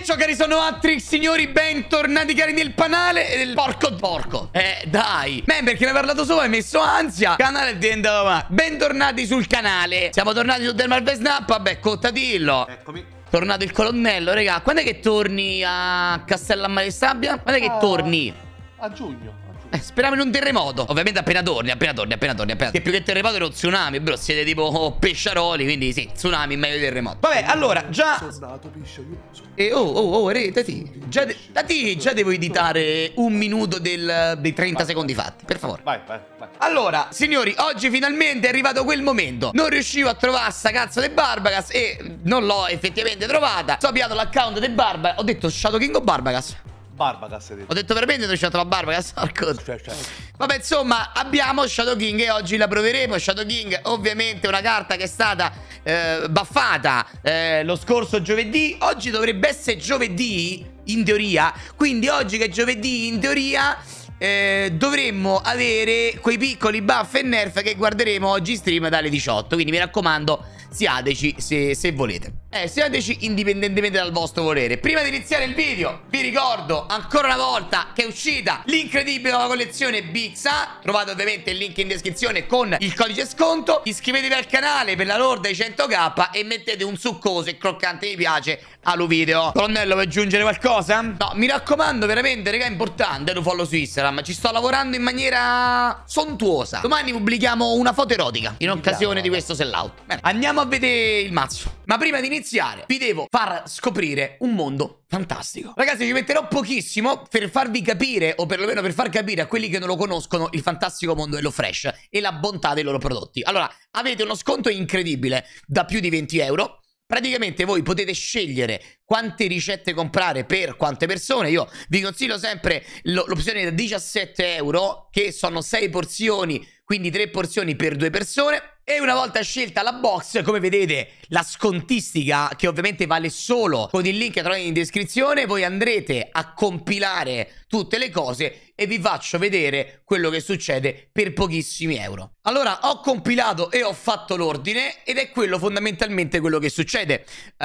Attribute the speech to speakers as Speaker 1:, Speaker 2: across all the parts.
Speaker 1: Ciao cari, sono Atrix, signori, bentornati cari nel canale del porco. Dai, perché mi hai parlato sopra, hai messo ansia. Canale è diventato male. Bentornati sul canale. Siamo tornati su Del Marvel Snap. Vabbè, cottatillo.
Speaker 2: Eccomi.
Speaker 1: Tornato il colonnello, raga. Quando è che torni a Castellammare di Stabia? Quando è che torni?
Speaker 2: A giugno.
Speaker 1: Speriamo in un terremoto. Ovviamente appena torni. Che più che terremoto era un tsunami, bro. Siete tipo pesciaroli, quindi sì, tsunami meglio di terremoto. Vabbè, allora, già... Dati, già devo editare un minuto dei 30 secondi fatti, per favore.
Speaker 2: Vai.
Speaker 1: Allora, signori, oggi finalmente è arrivato quel momento. Non riuscivo a trovare sta cazzo di Barbagas e non l'ho effettivamente trovata. Ho piato l'account di Barbagas. Ho detto Shadow King o Barbagas?
Speaker 2: Barbagas, hai detto.
Speaker 1: Ho detto veramente non c'è trovato Barbagas.
Speaker 2: Cioè.
Speaker 1: Vabbè, insomma, abbiamo Shadow King e oggi la proveremo. Shadow King, ovviamente, una carta che è stata buffata lo scorso giovedì. Oggi dovrebbe essere giovedì, in teoria. Quindi oggi che è giovedì, in teoria... dovremmo avere quei piccoli buff e nerf che guarderemo oggi stream dalle 18. Quindi mi raccomando, siateci se volete. Siateci indipendentemente dal vostro volere. Prima di iniziare il video vi ricordo ancora una volta che è uscita l'incredibile nuova collezione Bixa. Trovate ovviamente il link in descrizione con il codice sconto. Iscrivetevi al canale per la lorda ai 100k e mettete un succoso e croccante mi piace allo video. Colonnello, vuoi aggiungere qualcosa? No, mi raccomando, veramente, raga, è importante lo follow su Instagram. Ci sto lavorando in maniera sontuosa. Domani pubblichiamo una foto erotica in occasione di questo sellout. Bene, andiamo a vedere il mazzo. Ma prima di iniziare vi devo far scoprire un mondo fantastico. Ragazzi, ci metterò pochissimo per farvi capire, o perlomeno per far capire a quelli che non lo conoscono, il fantastico mondo dello Fresh e la bontà dei loro prodotti. Allora, avete uno sconto incredibile da più di 20 euro. Praticamente voi potete scegliere quante ricette comprare per quante persone. Io vi consiglio sempre l'opzione da 17 euro, che sono 6 porzioni, quindi 3 porzioni per 2 persone. E una volta scelta la box, come vedete, la scontistica, che ovviamente vale solo con il link che trovate in descrizione, voi andrete a compilare tutte le cose e vi faccio vedere quello che succede per pochissimi euro. Allora, ho compilato e ho fatto l'ordine ed è quello fondamentalmente quello che succede.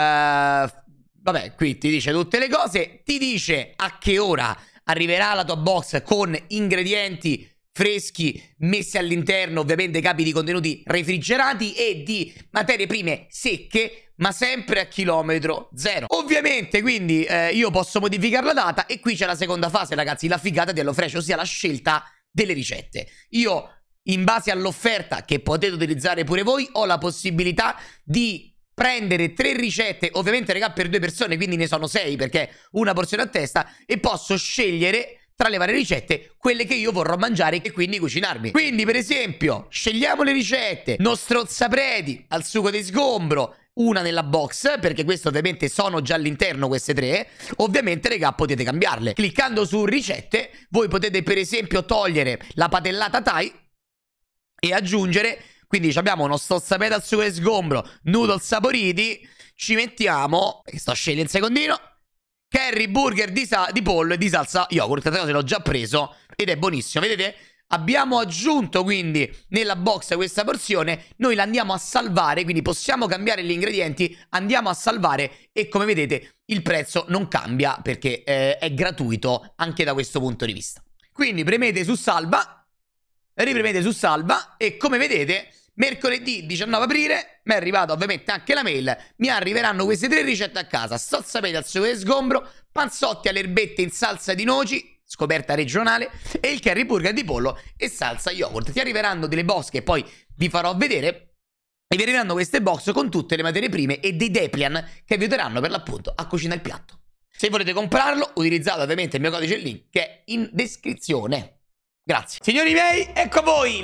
Speaker 1: Vabbè, qui ti dice tutte le cose, ti dice a che ora arriverà la tua box con ingredienti freschi messi all'interno, ovviamente capi di contenuti refrigerati e di materie prime secche, ma sempre a chilometro zero. Ovviamente, quindi io posso modificare la data e qui c'è la seconda fase, ragazzi, la figata di HelloFresh, ossia la scelta delle ricette. Io, in base all'offerta che potete utilizzare pure voi, ho la possibilità di prendere 3 ricette, ovviamente, raga, per 2 persone, quindi ne sono 6 perché una porzione a testa, e posso scegliere tra le varie ricette quelle che io vorrò mangiare e quindi cucinarmi. Quindi, per esempio, scegliamo le ricette: nostrozzapreti al sugo di sgombro, una nella box, perché queste ovviamente sono già all'interno, queste 3. Ovviamente, raga, potete cambiarle. Cliccando su ricette, voi potete per esempio togliere la padellata Thai e aggiungere, quindi abbiamo nostrozzapreti al sugo di sgombro, noodles saporiti, ci mettiamo, sto scegliendo un secondino, curry burger di pollo e di salsa yogurt. Queste cose l'ho già preso ed è buonissimo. Vedete? Abbiamo aggiunto quindi nella box questa porzione. Noi la andiamo a salvare, quindi possiamo cambiare gli ingredienti, andiamo a salvare e come vedete il prezzo non cambia perché è gratuito anche da questo punto di vista. Quindi premete su salva, ripremete su salva e come vedete mercoledì 19 aprile mi è arrivata ovviamente anche la mail. Mi arriveranno queste 3 ricette a casa: nostrozzapreti al sugo di sgombro, panzotti alle erbette in salsa di noci, scoperta regionale, e il curry burger di pollo e salsa yogurt. Ti arriveranno delle box che poi vi farò vedere e vi arriveranno queste box con tutte le materie prime e dei Deplian che vi aiuteranno per l'appunto a cucinare il piatto. Se volete comprarlo, utilizzate ovviamente il mio codice link che è in descrizione. Grazie. Signori miei, ecco a voi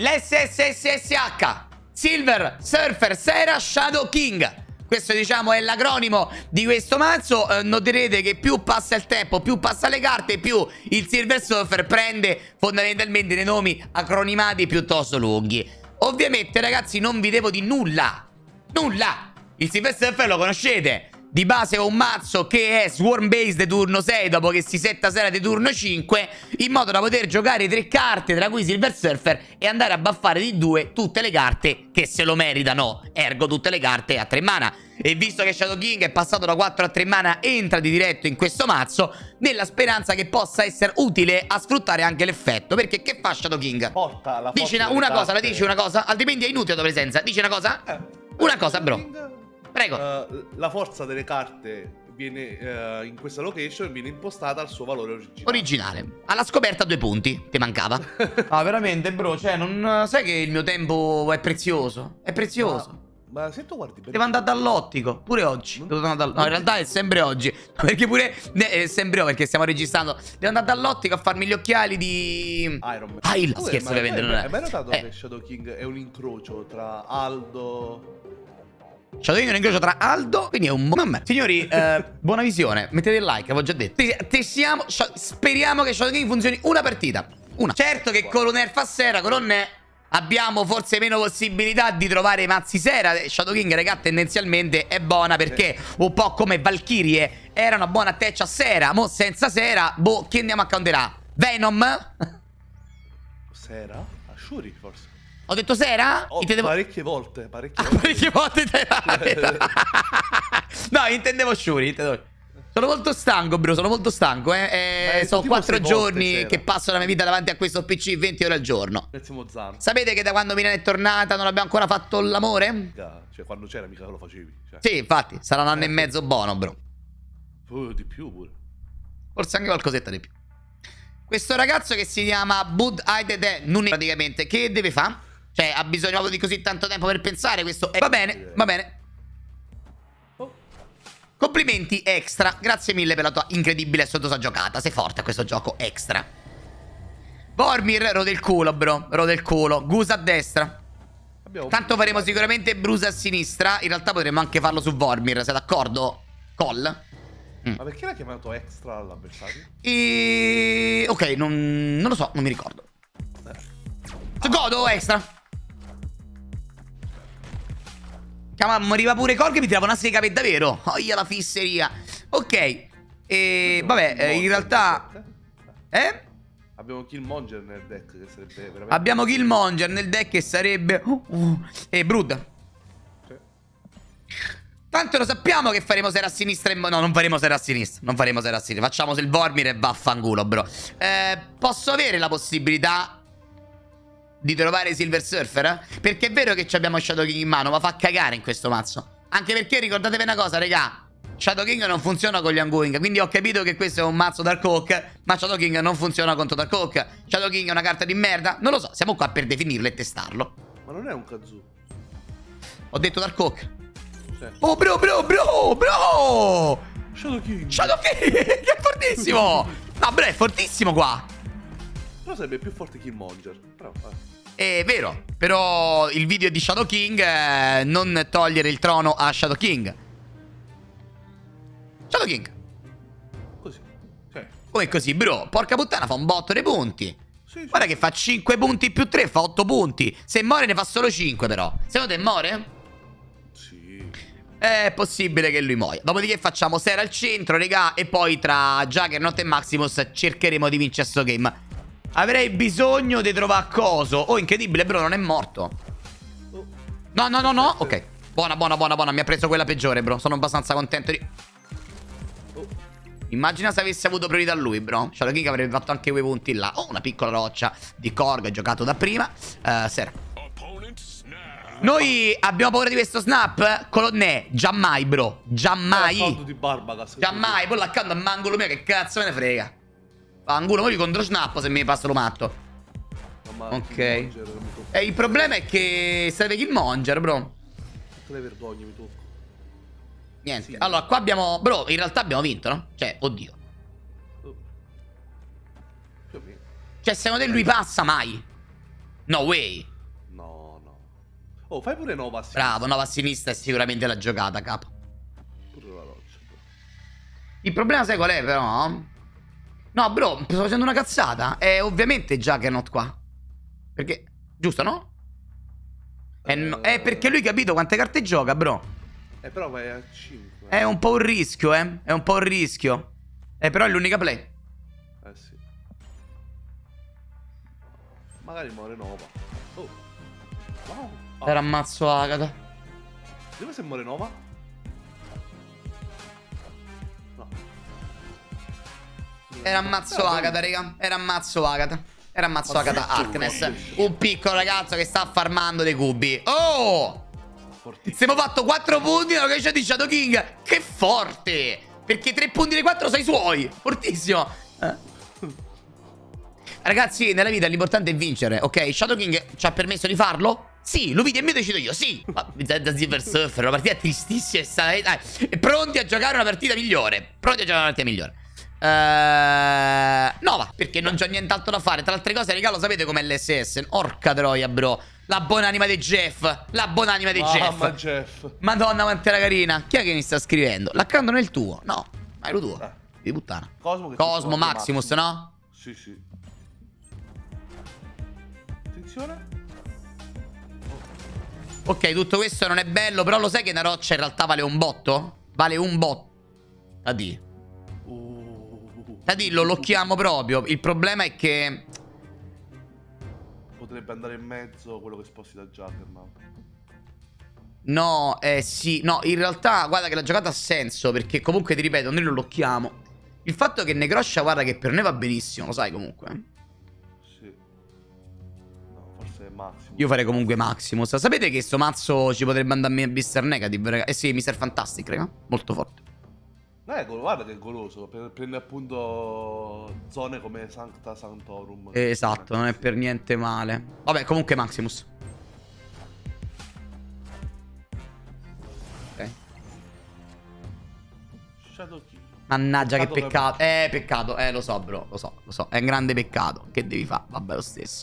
Speaker 1: l'SSSSH Silver Surfer Sera Shadow King. Questo, diciamo, è l'acronimo di questo mazzo. Noterete che più passa il tempo, più passa le carte, più il Silver Surfer prende fondamentalmente dei nomi acronimati piuttosto lunghi. Ovviamente, ragazzi, non vi devo di nulla. Nulla. Il Silver Surfer lo conoscete. Di base è un mazzo che è swarm based turno 6 dopo che si setta sera di turno 5, in modo da poter giocare 3 carte, tra cui Silver Surfer, e andare a buffare di 2 tutte le carte che se lo meritano, ergo tutte le carte a 3 mana. E visto che Shadow King è passato da 4 a 3 mana, entra di diretto in questo mazzo, nella speranza che possa essere utile a sfruttare anche l'effetto. Perché che fa Shadow King?
Speaker 2: Porta la
Speaker 1: Dici
Speaker 2: forza
Speaker 1: una
Speaker 2: delle
Speaker 1: cosa, la
Speaker 2: carte.
Speaker 1: dici una cosa? Altrimenti è inutile la tua presenza. Dici una cosa? Una cosa, bro.
Speaker 2: King,
Speaker 1: Prego.
Speaker 2: la forza delle carte viene in questa location viene impostata al suo valore originale.
Speaker 1: Originale. Alla scoperta 2 punti. Ti mancava. Ah, veramente, bro. Cioè, non sai che il mio tempo è prezioso. È prezioso.
Speaker 2: Ma se tu guardi bene,
Speaker 1: Devo andare dall'ottico. Pure oggi. Devo andare no, in realtà è sempre oggi. Perché pure è sempre oggi, perché stiamo registrando. Devo andare dall'ottico a farmi gli occhiali di
Speaker 2: Iron Man.
Speaker 1: Scherzo, ovviamente non è.
Speaker 2: Hai mai notato che Shadow King è un incrocio tra Aldo...
Speaker 1: Shadow King è un incrocio tra Aldo, quindi è un... Mamma. Signori, buona visione. Mettete il like, avevo già detto. Speriamo che Shadow King funzioni una partita. Una. Certo che con un nerf a sera, con un abbiamo forse meno possibilità di trovare i mazzi sera. Shadow King, raga, tendenzialmente è buona perché un po' come Valkyrie era una buona tech a sera. Mo' senza sera, boh, chi andiamo a counterà? Venom?
Speaker 2: Sera? A Shuri, forse.
Speaker 1: Ho detto sera?
Speaker 2: Oh,
Speaker 1: Intendevo...
Speaker 2: parecchie volte,
Speaker 1: Parecchie volte. No, intendevo Shuri, Sono molto stanco, bro, sono molto stanco, sono
Speaker 2: tipo
Speaker 1: 4
Speaker 2: 6 volte
Speaker 1: giorni
Speaker 2: sera.
Speaker 1: che passo la mia vita davanti a questo PC 20 ore al giorno.
Speaker 2: Zan.
Speaker 1: Sapete che da quando Milena è tornata non abbiamo ancora fatto l'amore?
Speaker 2: Cioè, quando c'era mica lo facevi. Cioè.
Speaker 1: Sì, infatti, sarà un anno e mezzo buono, bro.
Speaker 2: Di più pure.
Speaker 1: Forse anche qualcosetta di più. Questo ragazzo che si chiama Bud Aidede, non è praticamente, che deve fare? Cioè, ha bisogno proprio di così tanto tempo per pensare questo... Va bene, va bene. Complimenti extra, grazie mille per la tua incredibile e sottosa giocata. Sei forte a questo gioco extra. Vormir, rode il culo, bro. Rode il culo. Goose a destra. Tanto faremo sicuramente Bruce a sinistra. In realtà potremmo anche farlo su Vormir, sei d'accordo? Call.
Speaker 2: Ma perché l'ha chiamato extra all'avversario?
Speaker 1: Ok, non lo so, non mi ricordo. Godo extra. Moriva pure Korg e mi tirava una sega per davvero. Oh, la fisseria. Ok. Vabbè, in realtà...
Speaker 2: Abbiamo Killmonger nel deck che sarebbe veramente...
Speaker 1: Abbiamo Killmonger nel deck che sarebbe... E Brood.
Speaker 2: Sì.
Speaker 1: Tanto lo sappiamo che faremo sera a sinistra e... No, non faremo sera a sinistra. Non faremo sera a sinistra. Facciamo il Vormir e vaffanculo, bro. Posso avere la possibilità di trovare Silver Surfer? Perché è vero che abbiamo Shadow King in mano, ma fa cagare in questo mazzo. Anche perché ricordatevi una cosa, regà. Shadow King non funziona con gli ongoing. Quindi ho capito che questo è un mazzo Dark Oak, ma Shadow King non funziona contro Dark Oak. Shadow King è una carta di merda. Non lo so, siamo qua per definirlo e testarlo.
Speaker 2: Ma non è un Kazoo.
Speaker 1: Ho detto Dark Oak.
Speaker 2: Sì.
Speaker 1: Oh, bro.
Speaker 2: Shadow King.
Speaker 1: Shadow King, che è fortissimo. No, bro, è fortissimo qua.
Speaker 2: Però sarebbe più forte Killmonger. Però,
Speaker 1: È vero, però il video di Shadow King, non togliere il trono a Shadow King. Shadow King.
Speaker 2: Così. Cioè.
Speaker 1: Come così, bro? Porca puttana, fa un botto di punti.
Speaker 2: Sì,
Speaker 1: Guarda che fa 5 punti più 3, fa 8 punti. Se muore ne fa solo 5 però. Secondo te muore?
Speaker 2: Sì.
Speaker 1: È possibile che lui muoia. Dopodiché facciamo Sera al centro, regà. E poi tra Juggernaut e Maximus cercheremo di vincere sto game. Avrei bisogno di trovare coso. Oh, incredibile, bro, non è morto. No. Ok. Buona. Mi ha preso quella peggiore, bro. Sono abbastanza contento di... Immagina se avesse avuto priorità lui, bro. Shadow King avrebbe fatto anche quei punti là. Oh, una piccola roccia di Korg giocato da prima. Sera. Noi abbiamo paura di questo snap? Colonnè, giammai, bro. Giammai.
Speaker 2: Di Barbagas.
Speaker 1: Giammai. Poi l'account a mangolo mio, che cazzo me ne frega. Angulo, poi contro snap se mi passa lo matto. Ok. E il problema è che serve Killmonger, bro.
Speaker 2: Tutte le vergogne mi tocco.
Speaker 1: Niente.
Speaker 2: Sì.
Speaker 1: Allora, qua abbiamo... Bro, in realtà abbiamo vinto, no? Cioè, oddio.
Speaker 2: Più o meno.
Speaker 1: Cioè, secondo te lui passa mai? No way.
Speaker 2: No. Oh, fai pure Nova a sinistra.
Speaker 1: Bravo, Nova a sinistra è sicuramente la giocata, capo.
Speaker 2: Pure la roccia, bro.
Speaker 1: Il problema sai qual è, però? No, bro, sto facendo una cazzata. È ovviamente Juggernaut qua. Perché... Giusto, no? È perché lui capito quante carte gioca, bro.
Speaker 2: Però vai a 5.
Speaker 1: È un po' un rischio, eh. È un po' un rischio. Però è l'unica play.
Speaker 2: Sì. Magari muore Nova. Oh. Wow.
Speaker 1: Era ammazzo Agatha.
Speaker 2: Dove se muore Nova?
Speaker 1: Era ammazzo Agatha, raga. Era ammazzo Agatha. Era ammazzo Agatha Harkness. Un piccolo ragazzo che sta farmando dei cubi. Oh! Siamo fatto 4 punti nella location di Shadow King. Che forte! Perché 3 punti dei 4 sono i suoi. Fortissimo. Ragazzi, nella vita l'importante è vincere, ok? Shadow King ci ha permesso di farlo? Sì, lo vedi e mi decido io, sì. Ma da Silver Surfer, una partita tristissima. Pronti a giocare una partita migliore. Pronti a giocare una partita migliore. No, va, perché non c'ho nient'altro da fare. Tra altre cose, regalo, sapete com'è l'SS? Orca troia, bro. La buonanima di Jeff. La buonanima di Jeff. Madonna, quanto era carina. Chi è che mi sta scrivendo? L'account non è il tuo. No, ma è lo tuo. Di puttana. Cosmo Maximus, no?
Speaker 2: Sì, sì. Attenzione.
Speaker 1: Ok, tutto questo non è bello. Però lo sai che una roccia in realtà vale un botto? Vale un botto. Addio. Lo locchiamo proprio. Il problema è che
Speaker 2: potrebbe andare in mezzo quello che sposti da Juggernaut.
Speaker 1: No, sì. No, in realtà guarda che la giocata ha senso, perché comunque ti ripeto, noi lo locchiamo. Il fatto che Necroscia, guarda che per noi va benissimo, lo sai comunque.
Speaker 2: Sì. No, forse è Maximus.
Speaker 1: Io farei comunque Maximus. Sapete che sto mazzo ci potrebbe andare a Mr. Negative, raga? Eh sì, Mr. Fantastic, raga. Molto forte.
Speaker 2: Guarda che è goloso. Prende appunto zone come Sancta Sanctorum.
Speaker 1: Esatto, non è per niente male. Vabbè, comunque Maximus. Ok.
Speaker 2: Shadow King.
Speaker 1: Mannaggia, che peccato. Peccato. Lo so, bro. Lo so. È un grande peccato. Che devi fare? Vabbè, lo stesso.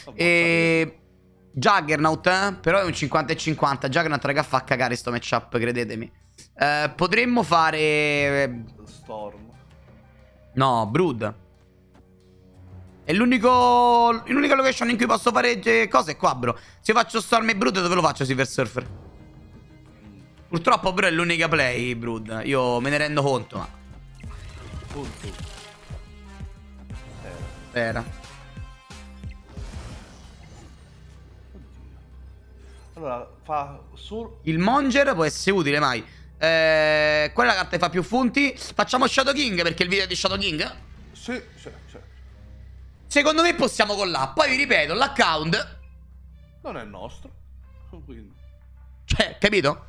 Speaker 1: Juggernaut, però è un 50 e 50. Juggernaut, raga, fa cagare sto matchup, credetemi. Potremmo fare
Speaker 2: Storm.
Speaker 1: No, Brood. È l'unica location in cui posso fare cose qua, bro. Se io faccio Storm e Brood, dove lo faccio Silver Surfer? Purtroppo però è l'unica play, Brood. Io me ne rendo conto, ma era.
Speaker 2: Allora, fa solo...
Speaker 1: Il Monger può essere utile, mai. Qual è la carta che fa più punti? Facciamo Shadow King, perché il video è di Shadow King?
Speaker 2: Sì.
Speaker 1: Secondo me possiamo collare. Poi vi ripeto, l'account
Speaker 2: non è nostro. Quindi
Speaker 1: cioè, capito?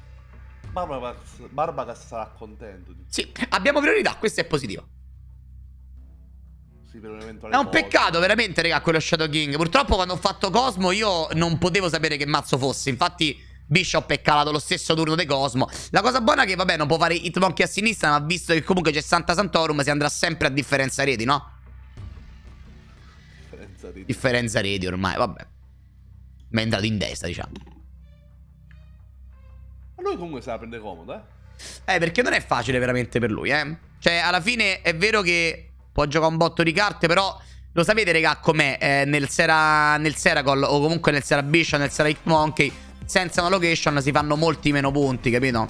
Speaker 2: Barbagas sarà contento.
Speaker 1: Sì, abbiamo priorità, questo è positivo.
Speaker 2: Sì, per un eventuale
Speaker 1: è un peccato veramente, raga, quello Shadow King. Purtroppo quando ho fatto Cosmo io non potevo sapere che mazzo fosse. Infatti Bishop è calato lo stesso turno di Cosmo. La cosa buona è che, vabbè, non può fare Hitmonkey a sinistra, ma visto che comunque c'è Santa Santorum, si andrà sempre a differenza reti, no? Differenza reti ormai, vabbè. Ma è entrato in destra, diciamo.
Speaker 2: Ma lui comunque se la prende comoda,
Speaker 1: perché non è facile veramente per lui, Cioè, alla fine è vero che può giocare un botto di carte, però lo sapete, raga, com'è? Nel Seracol o comunque nel Sera Bishop, nel Sera Hitmonkey, senza una location si fanno molti meno punti, capito?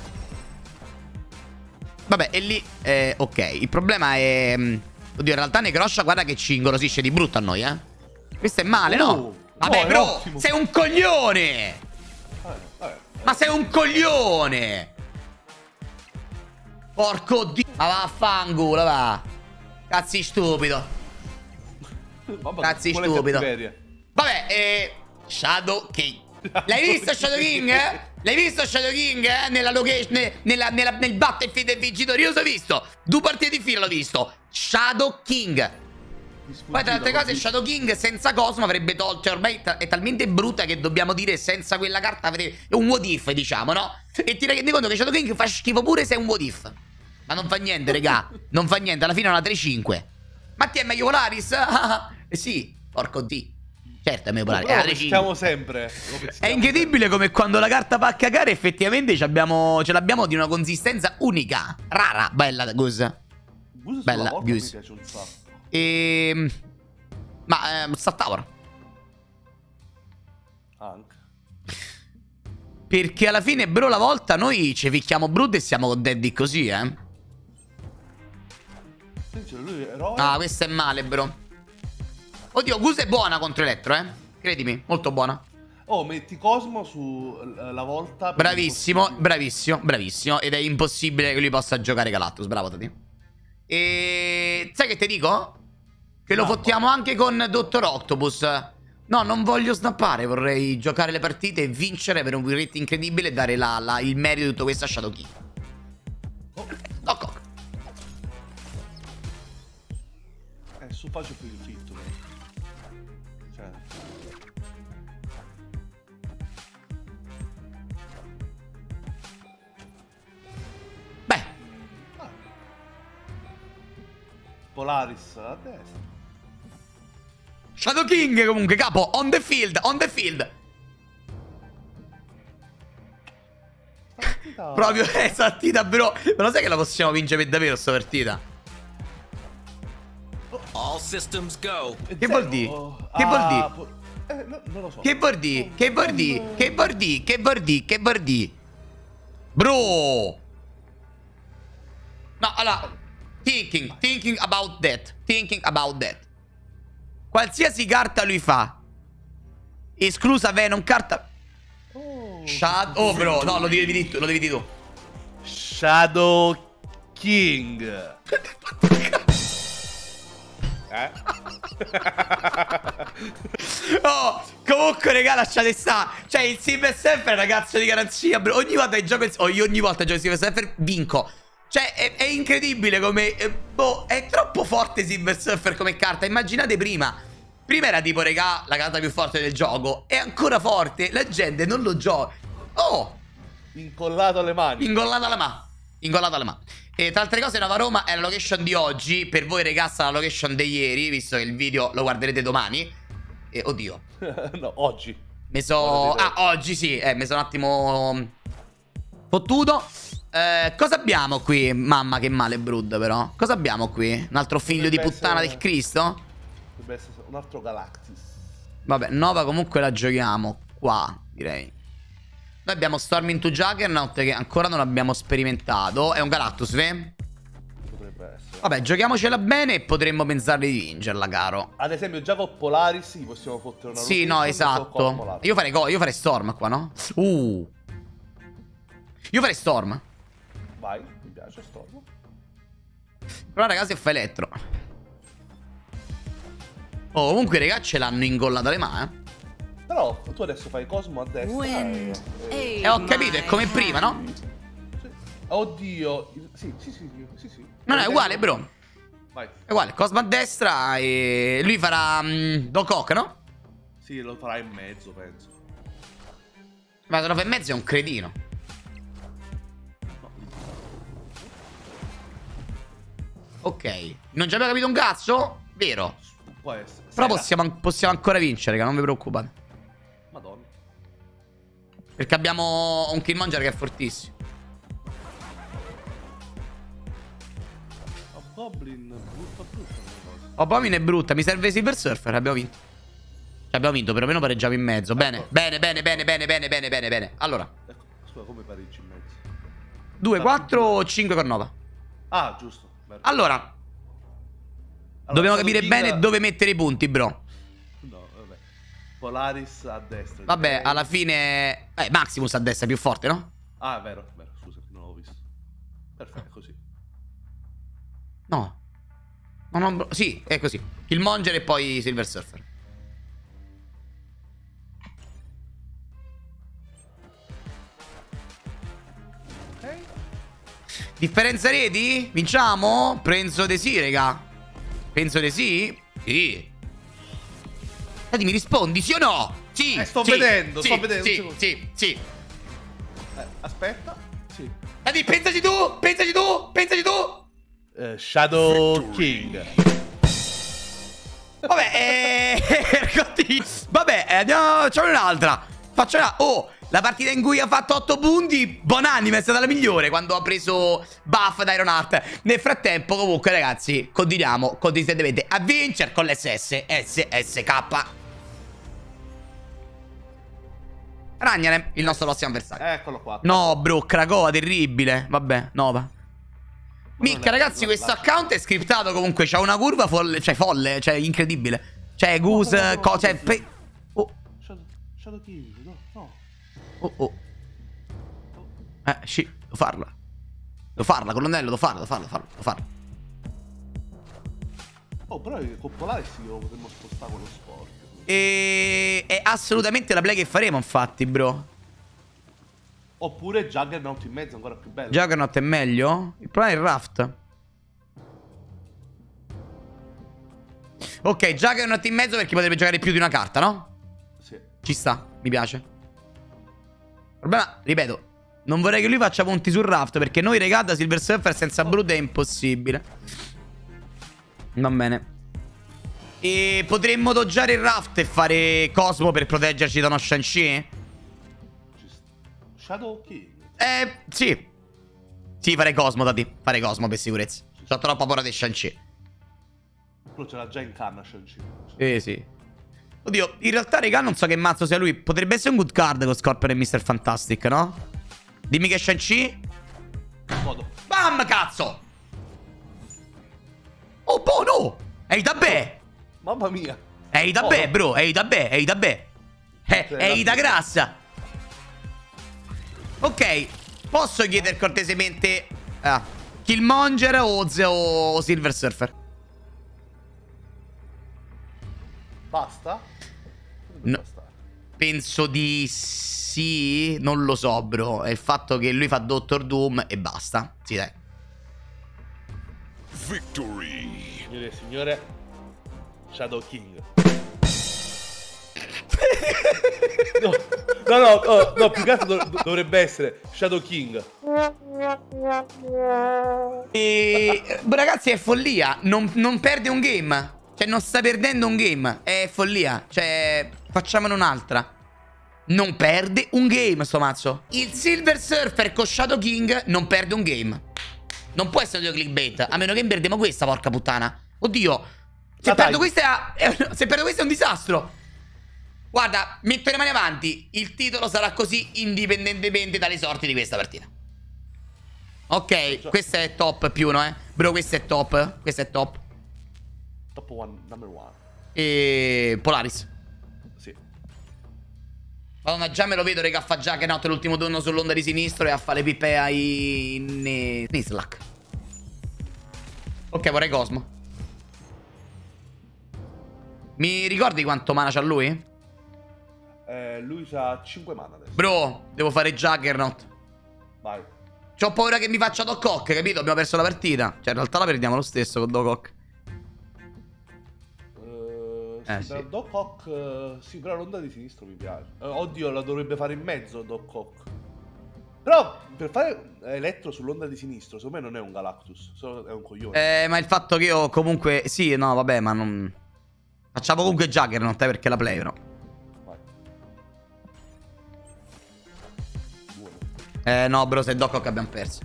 Speaker 1: Vabbè, e lì, ok. Il problema è... Oddio, in realtà Necroscia, guarda che ci ingolosisce di brutto a noi, Questo è male, no? Vabbè, bro, ottimo. Sei un coglione! Ma sei un coglione! Porco dio! Ma vaffanculo, va! Cazzi stupido. Cazzi stupido. Vabbè, Shadow King. L'hai visto Shadow King? L'hai visto Shadow King? Nella location, nel Battlefield del Vincitore. Io l'ho visto. 2 partite di fila l'ho visto. Shadow King. Poi tra le altre cose Shadow King senza Cosmo avrebbe tolto. Cioè ormai è talmente brutta che dobbiamo dire senza quella carta è un what if, diciamo, no? E ti rendi conto che Shadow King fa schifo pure se è un what if. Ma non fa niente, regà. Non fa niente, alla fine è una 3-5. Ma ti è meglio Polaris? Sì, porco di. Certo è meglio Polaris.
Speaker 2: Lo peschiamo sempre.
Speaker 1: È incredibile come quando la carta fa cagare effettivamente ce l'abbiamo di una consistenza unica. Rara. Bella Goose. Bella Goose. Mi piace un sacco. Ma Star Tower
Speaker 2: anche.
Speaker 1: Perché alla fine, bro, la volta noi ci picchiamo Brood e siamo con Daddy così, Ah, questo è male, bro. Oddio, Goose è buona contro Elettro, credimi, molto buona.
Speaker 2: Oh, metti Cosmo sulla volta.
Speaker 1: Bravissimo, bravissimo, bravissimo. Ed è impossibile che lui possa giocare Galactus, bravo Tati. E sai che ti dico? Che lo fottiamo anche con Dottor Octopus. No, non voglio snappare, vorrei giocare le partite e vincere per un win rate incredibile e dare il merito di tutto questo a Shadow King. Doc Ock.
Speaker 2: Su faccio più il fitto. Cioè.
Speaker 1: Beh.
Speaker 2: Polaris a destra.
Speaker 1: Shadow King comunque, capo, on the field, on the field.
Speaker 2: Partita...
Speaker 1: Proprio esa partita, bro. Ma lo sai che la possiamo vincere per davvero sta partita?
Speaker 3: All systems go.
Speaker 1: Che vuol dire? Che vuol dire?
Speaker 2: Non lo so.
Speaker 1: Che vuol dire? Che vuol dire? Che vuol dire? Che vuol dire? Che vuol dire? Bro! No, allora, thinking about that. Thinking about that. Qualsiasi carta lui fa, esclusa Venom, carta... Oh, bro, no, lo devi tu, lo devi tu.
Speaker 2: Shadow King.
Speaker 1: Oh, comunque, raga, lasciate sta. Cioè, il Silver Surfer è una cazzo di garanzia, bro. Ogni volta che gioco io ogni volta che gioco il Silver Surfer vinco. Cioè, è incredibile come... boh, è troppo forte Silver Surfer come carta. Immaginate prima. Prima era tipo, raga, la carta più forte del gioco. È ancora forte. La gente non lo gioca. Oh!
Speaker 2: Incollato alle mani.
Speaker 1: Ingollata alla mano. Ingollata alla mano. E tra altre cose, Nova Roma è la location di oggi. Per voi, ragazzi, la location di ieri, visto che il video lo guarderete domani. E oddio.
Speaker 2: No, oggi.
Speaker 1: Oggi sì. Mi sono un attimo fottuto. Cosa abbiamo qui? Mamma che male Brood, però. Cosa abbiamo qui? Un altro figlio di puttana del Cristo?
Speaker 2: Dovrebbe essere un altro Galactus.
Speaker 1: Vabbè, Nova comunque la giochiamo qua, direi. Noi abbiamo Storm into Juggernaut che ancora non abbiamo sperimentato. È un Galactus,
Speaker 2: Potrebbe essere.
Speaker 1: Vabbè, giochiamocela bene e potremmo pensare di vincerla, caro.
Speaker 2: Ad esempio, già con Polaris gli possiamo fottere una
Speaker 1: Sì, no, esatto. Io farei Storm qua, no? Io farei Storm.
Speaker 2: Vai, mi piace Storm.
Speaker 1: Però ragazzi fa Elettro. Oh, comunque raga ce l'hanno ingollata le mani.
Speaker 2: Però tu adesso fai Cosmo a destra
Speaker 1: ho capito, è come prima, no?
Speaker 2: Sì. Oddio. Sì.
Speaker 1: No, è uguale, bro.
Speaker 2: Vai.
Speaker 1: È uguale, Cosmo a destra e lui farà Doc Ock, no?
Speaker 2: Sì, lo farà in mezzo, penso.
Speaker 1: Ma se lo fa in mezzo è un cretino. Ok. Non ci abbiamo capito un cazzo? Vero.
Speaker 2: Può essere.
Speaker 1: Però possiamo ancora vincere, che non vi preoccupate.
Speaker 2: Madonna.
Speaker 1: Perché abbiamo un Killmonger che è fortissimo.
Speaker 2: Goblin brutta.
Speaker 1: Abomin è brutta, mi serve Silver Surfer, abbiamo vinto. Abbiamo vinto, perlomeno pareggiamo in mezzo. Bene. Allora,
Speaker 2: Ecco, scusa, come pareggi in mezzo?
Speaker 1: 2, 4 o 5 con Nova.
Speaker 2: Ah, giusto.
Speaker 1: Allora, dobbiamo capire bene dove mettere i punti, bro.
Speaker 2: No, vabbè. Polaris a destra.
Speaker 1: Vabbè, alla fine Maximus a destra è più forte, no?
Speaker 2: Ah, è vero, scusa, non l'avevo visto. Perfetto, così.
Speaker 1: No. Sì, è così. Killmonger e poi Silver Surfer.
Speaker 2: Ok.
Speaker 1: Differenza reti? Vinciamo? Penso di sì, raga. Penso di sì? Sì. Dai, mi rispondi, sì o no? Sì.
Speaker 2: Sto vedendo.
Speaker 1: Sì.
Speaker 2: Aspetta. Sì.
Speaker 1: Dai, pensaci tu.
Speaker 2: Shadow King.
Speaker 1: Vabbè, vabbè, andiamo, facciamo un'altra. Oh, la partita in cui ha fatto 8 punti, buonanima, è stata la migliore quando ha preso buff da Ironheart. Nel frattempo, comunque, ragazzi, continuiamo consistentemente a vincere con l'SSK. Ragnarem, il nostro prossimo avversario.
Speaker 2: Eccolo qua.
Speaker 1: No, bro, Krakoa, terribile. Vabbè, Nova. Minchia, ragazzi, questo account è scriptato comunque. C'ha una curva folle, cioè incredibile. Cioè, Goose,
Speaker 2: Shadow King, no.
Speaker 1: Oh. Sì, devo farla. Colonnello, devo farla.
Speaker 2: Oh, però con Polaris lo potremmo spostare con lo sport.
Speaker 1: E è assolutamente la play che faremo, infatti, bro.
Speaker 2: Oppure Juggernaut in mezzo, ancora più bello.
Speaker 1: Juggernaut è meglio? Il problema è il Raft. Ok, Juggernaut in mezzo perché potrebbe giocare più di una carta, no?
Speaker 2: Sì.
Speaker 1: Ci sta, mi piace. Il problema, ripeto, non vorrei che lui faccia punti sul Raft, perché noi, regà, da Silver Surfer senza Brood è impossibile. Va bene. E potremmo doggiare il Raft e fare Cosmo per proteggerci da uno Shang-Chi?
Speaker 2: Shadow King.
Speaker 1: Sì. Sì, farei Cosmo, Tati. Farei Cosmo per sicurezza. C'ho troppa paura di Shang-Chi.
Speaker 2: Però ce l'ha già in canna Shang-Chi.
Speaker 1: Sì. Oddio, in realtà, regà, non so che mazzo sia lui. Potrebbe essere un good card con Scorpion e Mr. Fantastic, no? Dimmi che è Shang-Chi.
Speaker 2: Godo.
Speaker 1: Bam, cazzo! Oh, boh, no! Ehi, da beh!
Speaker 2: Mamma mia.
Speaker 1: Ehi, da beh, bro! Ehi, da beh! Ehi, da beh! Ehi, da grassa! Ok, posso chiedere cortesemente Killmonger o Silver Surfer?
Speaker 2: Basta?
Speaker 1: No.
Speaker 2: Basta.
Speaker 1: Penso di sì. Non lo so, bro. È il fatto che lui fa Doctor Doom e basta. Sì, dai.
Speaker 3: Victory.
Speaker 2: Signore e signore, Shadow King. No, più che altro dovrebbe essere Shadow King.
Speaker 1: Ragazzi, è follia. Non perde un game. Cioè, non sta perdendo un game. È follia. Cioè, facciamone un'altra. Non perde un game, sto mazzo. Il Silver Surfer con Shadow King non perde un game. Non può essere due clickbait. A meno che perdiamo questa, porca puttana. Oddio. Se perdo questa è un disastro. Guarda, metto le mani avanti. Il titolo sarà così indipendentemente dalle sorti di questa partita. Ok, questa è top più uno, Bro, questa è top. Questa è top.
Speaker 2: Top one, number one.
Speaker 1: E Polaris.
Speaker 2: Sì.
Speaker 1: Madonna, già me lo vedo, raga, fa Juggernaut l'ultimo turno sull'onda di sinistro e a fare le pippe ai Nislak. Ok, vorrei Cosmo. Mi ricordi quanto mana c'ha lui?
Speaker 2: Lui c'ha 5 mana adesso.
Speaker 1: Bro, devo fare Juggernaut.
Speaker 2: Vai.
Speaker 1: C'ho paura che mi faccia Doc Ock, capito? Abbiamo perso la partita. Cioè, in realtà la perdiamo lo stesso con Doc Ock.
Speaker 2: Sì.
Speaker 1: Sì.
Speaker 2: Doc Ock, sì, però l'onda di sinistro mi piace. Oddio, la dovrebbe fare in mezzo Doc Ock. Però per fare Elettro sull'onda di sinistro, secondo me non è un Galactus, solo è un coglione.
Speaker 1: Ma il fatto che io comunque... Sì, no, vabbè, ma non... Facciamo comunque Juggernaut, perché la play, no?
Speaker 2: Vai. Buono.
Speaker 1: No, bro, se Doc Ock abbiamo perso.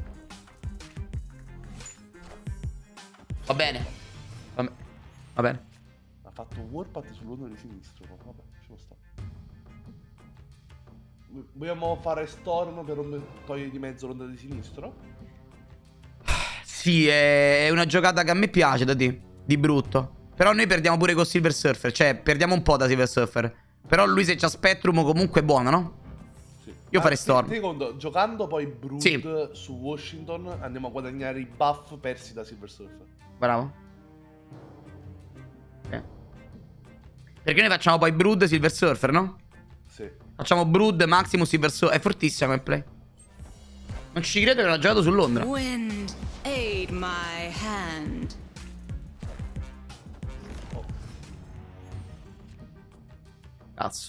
Speaker 1: Va bene. Va bene.
Speaker 2: Ha fatto un Warpath sull'onda di sinistro, ma vabbè, ci può stare. Vogliamo fare Storm per togliere di mezzo l'onda di sinistro?
Speaker 1: Sì, è una giocata che a me piace, di brutto. Però noi perdiamo pure con Silver Surfer. Cioè, perdiamo un po' da Silver Surfer. Però lui se c'ha Spectrum comunque è buono, no?
Speaker 2: Sì.
Speaker 1: Io farei Storm.
Speaker 2: Secondo, giocando poi Brood
Speaker 1: Sì.
Speaker 2: su Washington andiamo a guadagnare i buff persi da Silver Surfer.
Speaker 1: Bravo. Perché noi facciamo poi Brood Silver Surfer, no?
Speaker 2: Sì.
Speaker 1: Facciamo Brood Maximus Silver Surfer. È fortissima il play. Non ci credo che l'ha giocato su Londra.
Speaker 4: Wind, aid my hand.
Speaker 1: Cazzo.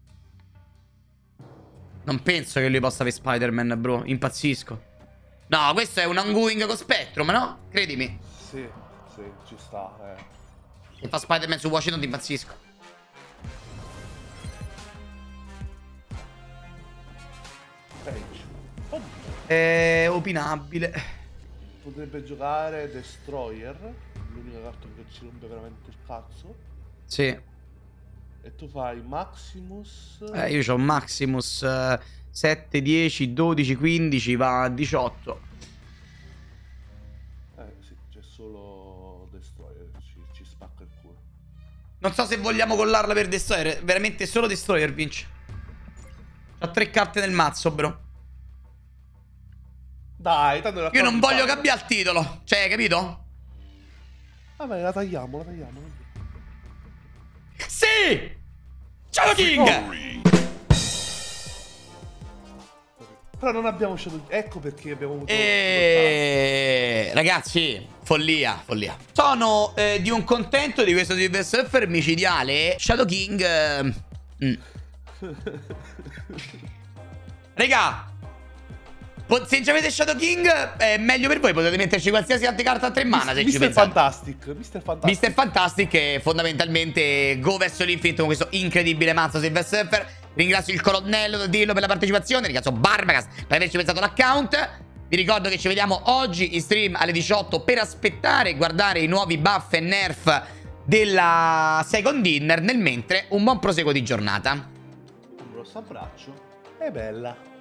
Speaker 1: Non penso che lui possa avere Spider-Man, bro. Impazzisco. No, questo è un ongoing con Spectrum, no? Credimi.
Speaker 2: Sì, sì, ci sta,
Speaker 1: Se fa Spider-Man su Washington ti impazzisco.
Speaker 2: Oddio.
Speaker 1: È opinabile.
Speaker 2: Potrebbe giocare Destroyer, l'unica carta che ci rompe veramente il cazzo.
Speaker 1: Sì.
Speaker 2: E tu fai Maximus.
Speaker 1: Io c'ho Maximus 7, 10, 12, 15, va a 18.
Speaker 2: Sì, c'è solo Destroyer, ci spacca il culo.
Speaker 1: Non so se vogliamo collarla per Destroyer. Veramente solo Destroyer vince. C'ha 3 carte nel mazzo, bro.
Speaker 2: Dai, tanto
Speaker 1: Io non voglio cambiare il titolo. Cioè, capito?
Speaker 2: Vabbè, la tagliamo.
Speaker 1: Sì! Shadow King!
Speaker 2: Però non abbiamo Shadow King. Ecco perché abbiamo avuto...
Speaker 1: Ragazzi, follia. Sono di un contento di questo Silver Surfer micidiale. Shadow King... Raga, se già avete Shadow King è meglio per voi. Potete metterci qualsiasi altra carta a 3 mana se ci pensate. Mr. Fantastic che fondamentalmente go verso l'infinito con questo incredibile mazzo Silver Surfer. Ringrazio il colonnello Dillo per la partecipazione. Ringrazio Barbagas per averci pensato l'account. Vi ricordo che ci vediamo oggi in stream alle 18 per aspettare e guardare i nuovi buff e nerf della Second Dinner. Nel mentre un buon proseguo di giornata.
Speaker 2: Un grosso abbraccio e bella.